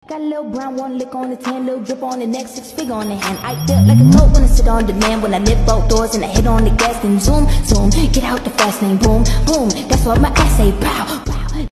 Got a little brown, one lick on the tan, little drip on the neck, 6 figure on the hand. I feel like a goat when I sit on demand, when I lift both doors and I hit on the gas, then zoom, zoom, get out the fast lane, boom, boom. That's what my ass say, pow.